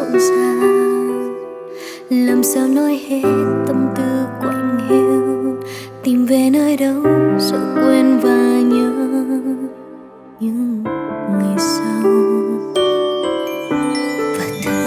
rộn ràng. Làm sao nói hết tâm tư quạnh hiu, tìm về nơi đâu sợ quên và nhớ những ngày sau. Và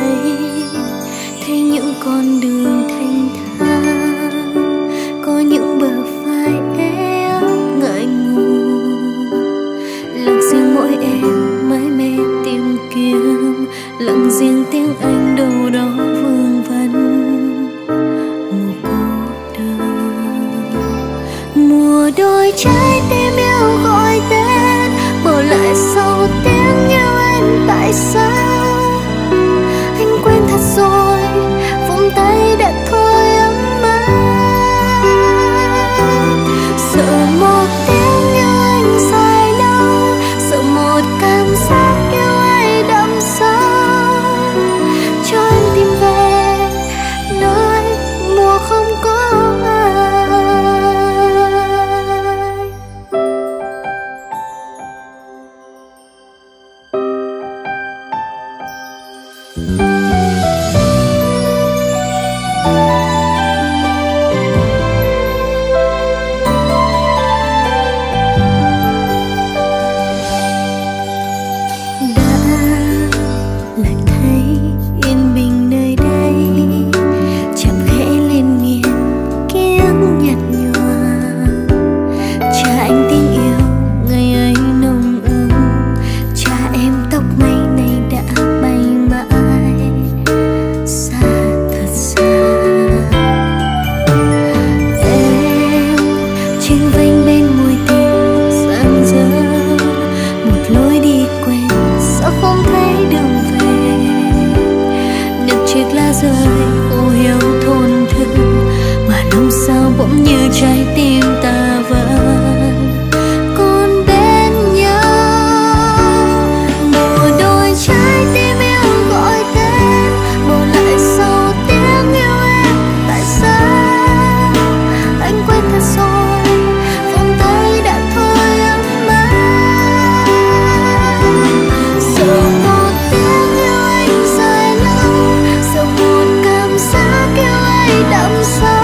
thấy những con đường thanh thang, có những bờ vai ế ấp ngại ngùng. Lặng riêng mỗi em mãi mê tìm kiếm, lặng riêng tiếng anh đâu đó vương vấn. Mùa cô đơn, mùa đôi trái tim yêu gọi tên, bỏ lại sau tiếng yêu anh tại sao? Anh quên thật rồi, vòng tay đã thôi ấm áp. Sợ một tiếng yêu anh dài lâu, sợ một cảm giác yêu ai đậm sâu. Cho anh tìm về nơi mùa không có ai. Bỗng như trái tim ta vẫn còn bên nhau. Mùa đôi trái tim yêu gọi tên, bỏ lại sau tiếng yêu em tại sao? Anh quên thật rồi, vòng tay đã thôi ấm áp. Sợ một tiếng yêu anh dài lâu, sợ một cảm giác yêu ai đậm sâu.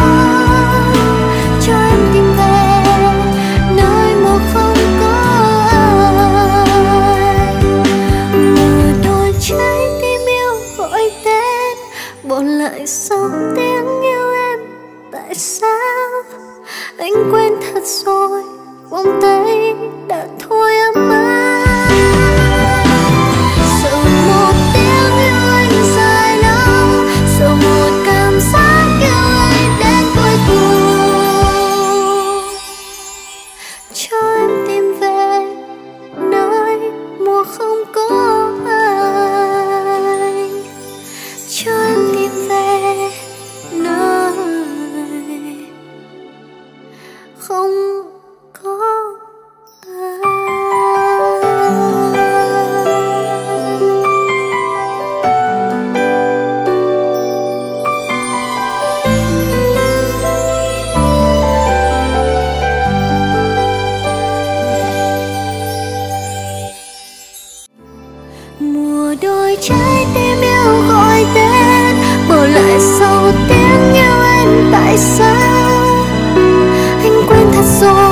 Bỏ lại sau tiếng yêu em tại sao? Anh quên thật rồi, vòng tay đã thôi ấm áp. Sợ một tiếng yêu anh dài lâu, sợ một cảm giác yêu anh đến cuối cùng. Cho em tìm về nơi mùa không có ai. Cho em tìm về nơi không có ai. Mùa đôi trái tim yêu gọi tên, bỏ lại sau tiếng yêu anh tại sao? Anh quên thật rồi.